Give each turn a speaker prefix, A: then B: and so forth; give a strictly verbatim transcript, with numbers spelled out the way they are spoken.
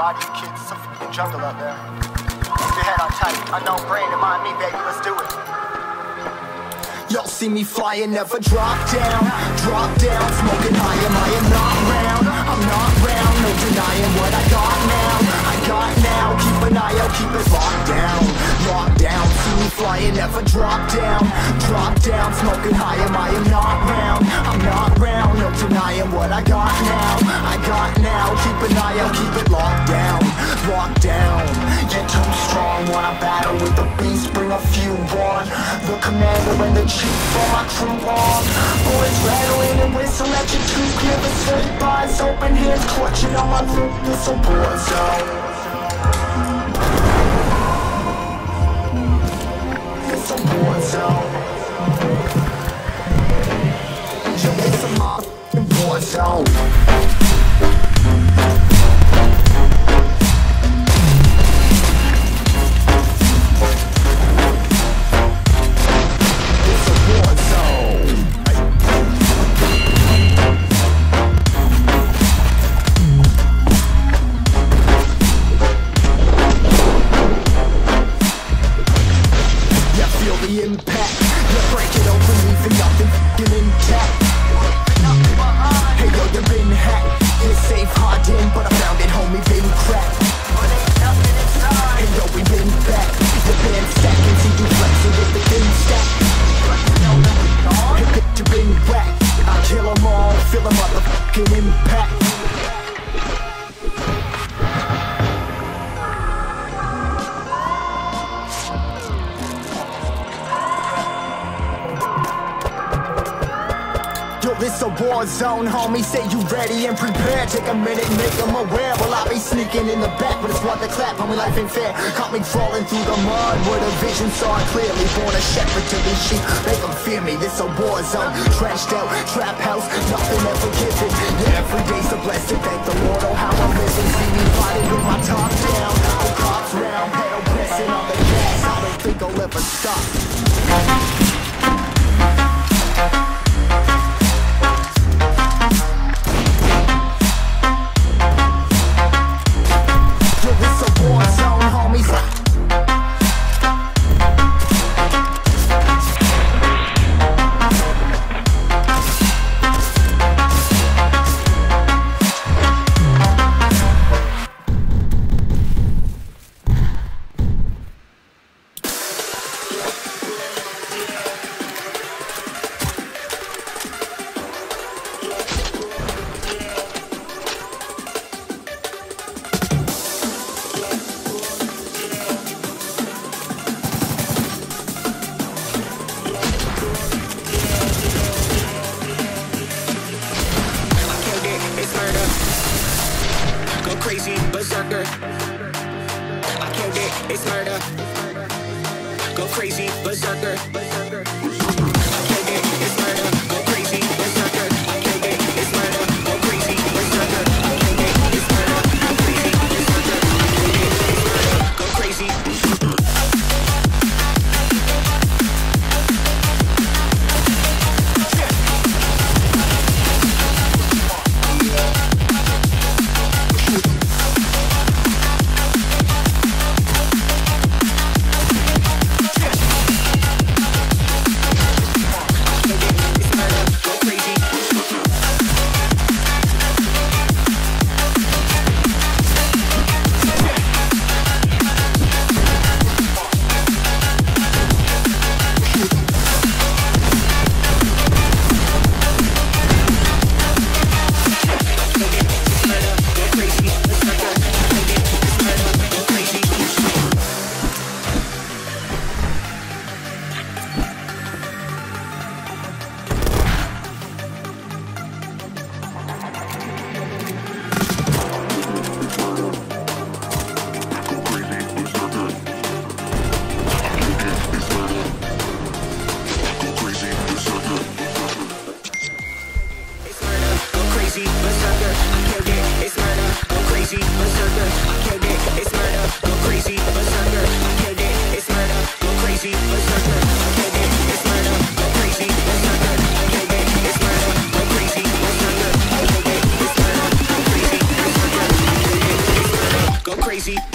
A: lie to you kids, it's a fucking jungle out there. Keep your head on tight, unknown brain and mind me, baby, let's do it.
B: Y'all see me flying, never drop down. Drop down, smoking high, am I am not round. I'm not round, no denying what I got now. I got now, keep an eye out, keep it locked down. Locked down, see me flying, never drop down. Drop down, smoking high, am I am not round. I'm not round, no denying what I got now. I got now, keep an eye out, keep it locked down. Locked down, you're too strong. Wanna battle with the beast, bring a few on. The commander and the chief for my crew on. Boys rattling and whistle at your two clear the sleep eyes, open hands clutching on my loop. This a war zone. It's a war zone. Yo, it's a motherfucking war zone. Impact, you break it open, leaving nothing f***ing intact. Hey yo, you been hacked. You're safe, hard in, but I found it, homie, been cracked. Hey yo, we been back. The band stacking, see you flexing with the thin stack. Hey bitch, you been whacked. I kill them all, feel a motherfucking impact. This a war zone, homie, say you ready and prepared. Take a minute, make them aware. Well, I be sneaking in the back, but it's what the clap, homie, life ain't fair. Caught me crawling through the mud where the vision saw it clearly. Born a shepherd to these sheep, make them fear me. This a war zone, trashed out, trap house, nothing ever given. Yeah, every day's a blessing, thank the Lord, oh how I'm living. See me fighting with my top down, the cops round, pedal pressing on the gas. I don't think I'll ever stop.
C: Crazy berserker, I killed it, it's murder. Go crazy berserker, I killed it, it's murder. Go crazy berserker, I killed it, it's murder. Go crazy berserker, I killed it, it's murder. Go crazy berserker, I killed it, it's murder. Go crazy. crazy.